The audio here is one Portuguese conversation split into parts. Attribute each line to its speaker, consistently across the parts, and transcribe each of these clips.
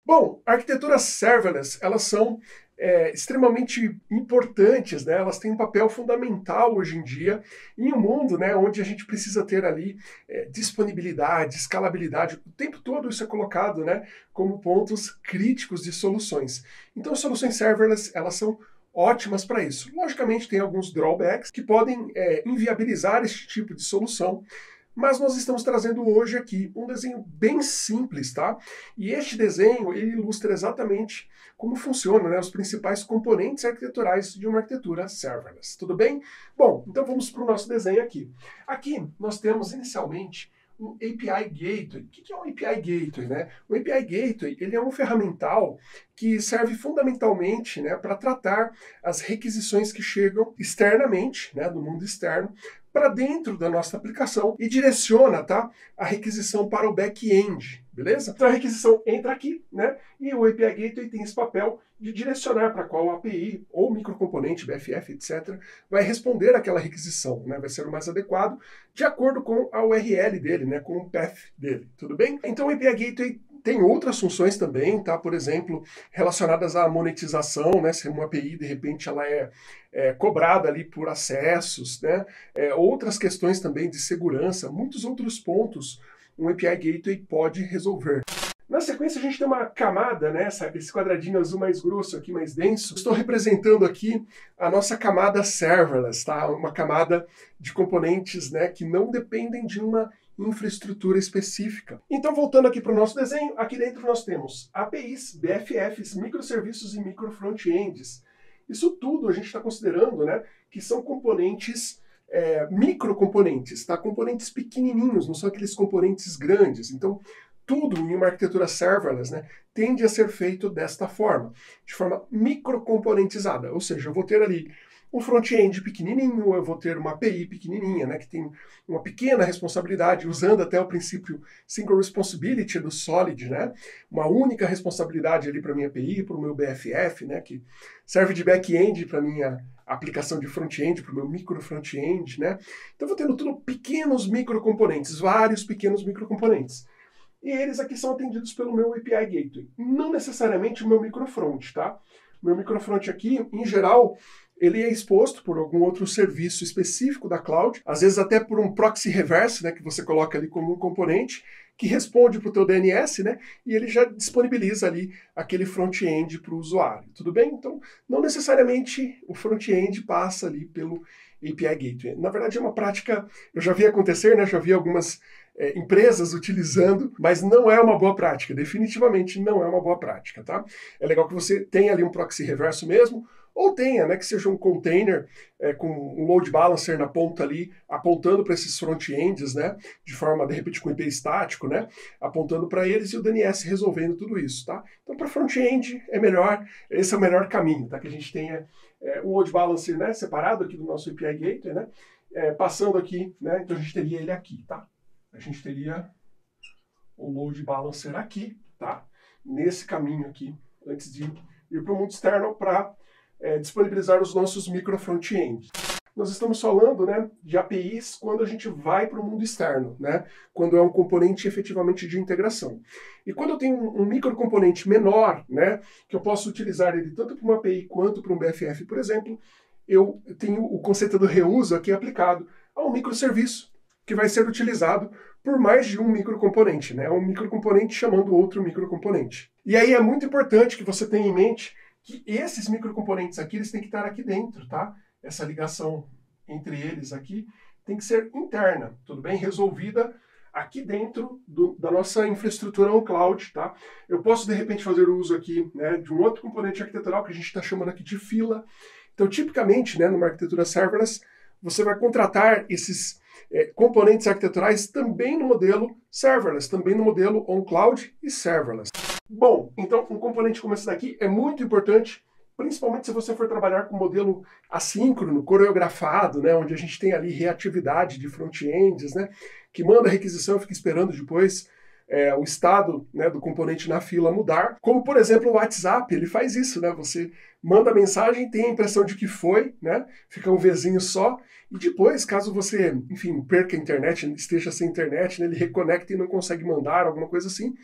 Speaker 1: Bom, arquiteturas serverless, elas são extremamente importantes, né? Elas têm um papel fundamental hoje em dia em um mundo, né, onde a gente precisa ter ali disponibilidade, escalabilidade. O tempo todo isso é colocado, né, como pontos críticos de soluções. Então, as soluções serverless, elas são ótimas para isso. Logicamente, tem alguns drawbacks que podem inviabilizar este tipo de solução, mas nós estamos trazendo hoje aqui um desenho bem simples, tá? E este desenho, ele ilustra exatamente como funcionam, né, os principais componentes arquiteturais de uma arquitetura serverless. Tudo bem? Bom, então vamos para o nosso desenho aqui. Aqui nós temos inicialmente um API Gateway. O que é um API Gateway, né? O API Gateway, ele é um ferramental que serve fundamentalmente, né, para tratar as requisições que chegam externamente, né, do mundo externo, para dentro da nossa aplicação e direciona, tá, a requisição para o back-end, beleza? Então a requisição entra aqui, né, e o API Gateway tem esse papel de direcionar para qual API ou microcomponente, BFF, etc., vai responder àquela requisição, né, vai ser o mais adequado de acordo com a URL dele, né, com o path dele, tudo bem? Então o API Gateway tem outras funções também, tá? Por exemplo, relacionadas à monetização, né? Se uma API, de repente, ela é cobrada ali por acessos, né? Outras questões também de segurança, muitos outros pontos um API Gateway pode resolver. Na sequência, a gente tem uma camada, né? Esse quadradinho azul mais grosso aqui, mais denso. Estou representando aqui a nossa camada serverless, tá? Uma camada de componentes, né, que não dependem de uma infraestrutura específica. Então, voltando aqui para o nosso desenho, aqui dentro nós temos APIs, BFFs, microserviços e micro front-ends. Isso tudo a gente está considerando, né, que são componentes microcomponentes, tá? Componentes pequenininhos, não são aqueles componentes grandes. Então, tudo em uma arquitetura serverless, né, tende a ser feito desta forma, de forma microcomponentizada. Ou seja, eu vou ter ali um front-end pequenininho, eu vou ter uma API pequenininha, né, que tem uma pequena responsabilidade, usando até o princípio Single Responsibility do Solid, né, uma única responsabilidade ali para minha API, para o meu BFF, né, que serve de back-end para minha aplicação de front-end, para o meu micro front-end, né. Então eu vou tendo tudo pequenos microcomponentes, vários pequenos microcomponentes. E eles aqui são atendidos pelo meu API Gateway, não necessariamente o meu microfront, tá? O meu microfront aqui, em geral, ele é exposto por algum outro serviço específico da cloud, às vezes até por um proxy reverse, né, que você coloca ali como um componente, que responde para o teu DNS, né, e ele já disponibiliza ali aquele front-end para o usuário, tudo bem? Então, não necessariamente o front-end passa ali pelo API Gateway. Na verdade, é uma prática, eu já vi acontecer, né, já vi algumas empresas utilizando, mas não é uma boa prática, definitivamente não é uma boa prática, tá? É legal que você tenha ali um proxy reverso mesmo, ou tenha, né, que seja um container com um load balancer na ponta ali, apontando para esses front-ends, né, de forma, de repente, com IP estático, né, apontando para eles e o DNS resolvendo tudo isso, tá? Então, para front-end é melhor, esse é o melhor caminho, tá? Que a gente tenha um load balancer, né, separado aqui do nosso API Gateway, né, passando aqui, né, então a gente teria ele aqui, tá? A gente teria o load balancer aqui, tá? Nesse caminho aqui, antes de ir para o mundo externo para disponibilizar os nossos micro front-ends. Nós estamos falando, né, de APIs quando a gente vai para o mundo externo, né? Quando é um componente efetivamente de integração. E quando eu tenho um microcomponente menor, né, que eu posso utilizar ele tanto para uma API quanto para um BFF, por exemplo, eu tenho o conceito do reuso aqui aplicado a um microserviço, que vai ser utilizado por mais de um microcomponente, né? Um microcomponente chamando outro microcomponente. E aí é muito importante que você tenha em mente que esses microcomponentes aqui, eles têm que estar aqui dentro, tá? Essa ligação entre eles aqui tem que ser interna, tudo bem? Resolvida aqui dentro da nossa infraestrutura on cloud, tá? Eu posso, de repente, fazer uso aqui, né, de um outro componente arquitetural que a gente está chamando aqui de fila. Então, tipicamente, né, numa arquitetura serverless, você vai contratar esses componentes arquiteturais também no modelo serverless, também no modelo on-cloud e serverless. Bom, então um componente como esse daqui é muito importante, principalmente se você for trabalhar com modelo assíncrono, coreografado, né, onde a gente tem ali reatividade de front-ends, né, que manda a requisição e fica esperando depois o estado, né, do componente na fila mudar. Como, por exemplo, o WhatsApp, ele faz isso, né? Você manda a mensagem, tem a impressão de que foi, né? Fica um Vzinho só, e depois, caso você, enfim, perca a internet, esteja sem internet, né, ele reconecta e não consegue mandar, alguma coisa assim,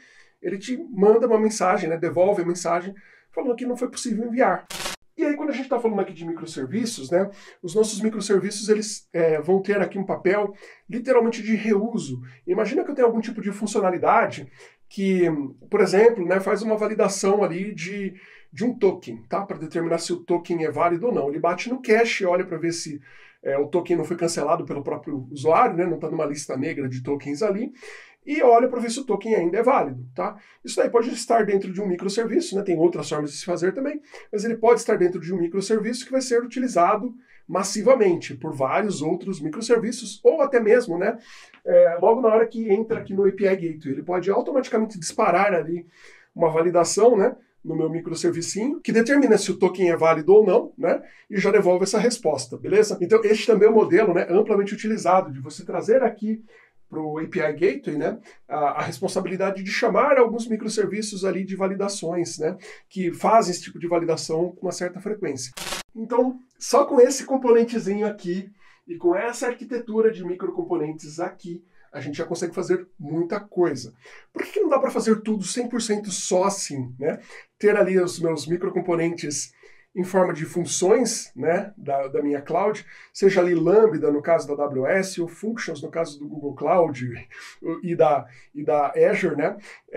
Speaker 1: ele te manda uma mensagem, né, devolve a mensagem falando que não foi possível enviar. E aí, quando a gente está falando aqui de microserviços, né, os nossos microserviços eles vão ter aqui um papel literalmente de reuso. Imagina que eu tenho algum tipo de funcionalidade que, por exemplo, né, faz uma validação ali de um token, tá? Para determinar se o token é válido ou não. Ele bate no cache, olha para ver se o token não foi cancelado pelo próprio usuário, né, não está numa lista negra de tokens ali, e olha para ver se o token ainda é válido, tá? Isso daí pode estar dentro de um microserviço, né? Tem outras formas de se fazer também, mas ele pode estar dentro de um microserviço que vai ser utilizado massivamente por vários outros microserviços, ou até mesmo, né, logo na hora que entra aqui no API Gateway, ele pode automaticamente disparar ali uma validação, né, no meu microservicinho, que determina se o token é válido ou não, né, e já devolve essa resposta, beleza? Então, este também é um modelo, né, amplamente utilizado, de você trazer aqui para o API Gateway, né, a responsabilidade de chamar alguns microserviços ali de validações, né, que fazem esse tipo de validação com uma certa frequência. Então, só com esse componentezinho aqui e com essa arquitetura de microcomponentes aqui, a gente já consegue fazer muita coisa. Por que não dá para fazer tudo 100% só assim, né? Ter ali os meus microcomponentes em forma de funções, né, da minha cloud, seja ali Lambda no caso da AWS, ou Functions no caso do Google Cloud e da Azure, né?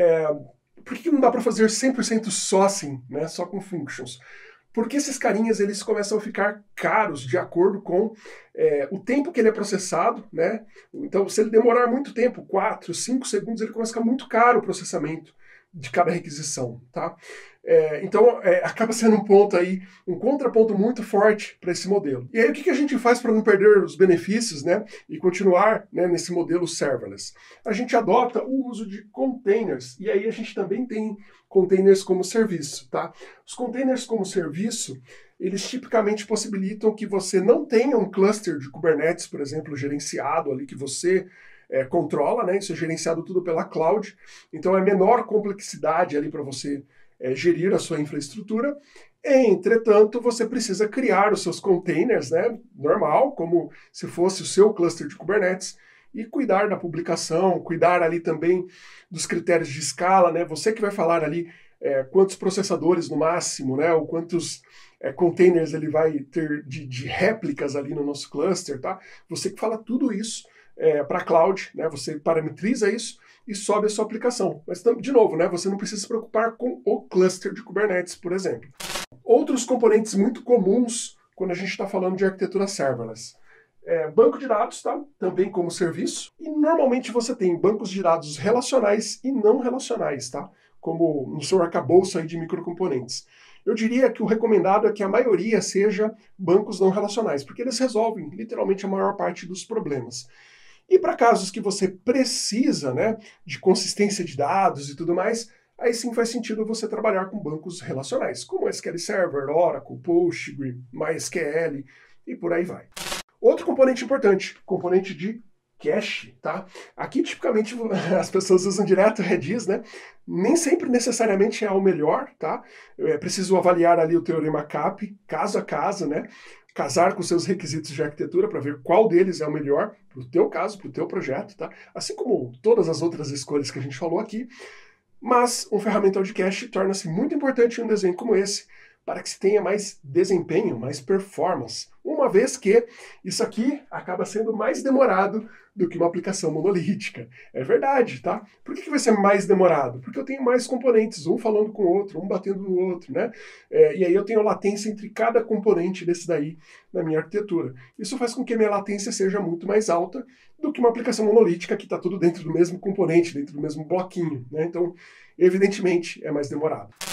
Speaker 1: Por que não dá para fazer 100% só assim, né, só com Functions? Porque esses carinhas eles começam a ficar caros de acordo com o tempo que ele é processado, né? Então, se ele demorar muito tempo, 4, 5 segundos, ele começa a ficar muito caro o processamento de cada requisição, tá? Então, acaba sendo um ponto aí, um contraponto muito forte para esse modelo. E aí, o que a gente faz para não perder os benefícios, né, e continuar, né, nesse modelo serverless? A gente adota o uso de containers, e aí a gente também tem containers como serviço, tá? Os containers como serviço, eles tipicamente possibilitam que você não tenha um cluster de Kubernetes, por exemplo, gerenciado ali, que você controla, né? Isso é gerenciado tudo pela cloud, então é menor complexidade ali para você gerir a sua infraestrutura. Entretanto, você precisa criar os seus containers, né? Normal, como se fosse o seu cluster de Kubernetes, e cuidar da publicação, cuidar ali também dos critérios de escala, né? Você que vai falar ali quantos processadores no máximo, né? Ou quantos containers ele vai ter de réplicas ali no nosso cluster, tá? Você que fala tudo isso para a cloud, né? Você parametriza isso e sobe a sua aplicação. Mas, de novo, né? Você não precisa se preocupar com o cluster de Kubernetes, por exemplo. Outros componentes muito comuns quando a gente está falando de arquitetura serverless. Banco de dados, tá? Também como serviço. E normalmente você tem bancos de dados relacionais e não relacionais, tá? Como no seu arcabouço aí de microcomponentes. Eu diria que o recomendado é que a maioria seja bancos não relacionais, porque eles resolvem literalmente a maior parte dos problemas. E para casos que você precisa, né, de consistência de dados e tudo mais, aí sim faz sentido você trabalhar com bancos relacionais, como SQL Server, Oracle, Postgre, MySQL e por aí vai. Outro componente importante, componente de cache, tá? Aqui, tipicamente, as pessoas usam direto Redis, né? Nem sempre necessariamente é o melhor, tá? É preciso avaliar ali o teorema CAP, caso a caso, né? Casar com seus requisitos de arquitetura para ver qual deles é o melhor para o teu caso, para o teu projeto, tá? Assim como todas as outras escolhas que a gente falou aqui. Mas um ferramental de cache torna-se muito importante em um desenho como esse, para que se tenha mais desempenho, mais performance, uma vez que isso aqui acaba sendo mais demorado do que uma aplicação monolítica. É verdade, tá? Por que vai ser mais demorado? Porque eu tenho mais componentes, um falando com o outro, um batendo no outro, né? E aí eu tenho latência entre cada componente desse daí na minha arquitetura. Isso faz com que a minha latência seja muito mais alta do que uma aplicação monolítica que está tudo dentro do mesmo componente, dentro do mesmo bloquinho, né? Então, evidentemente, é mais demorado.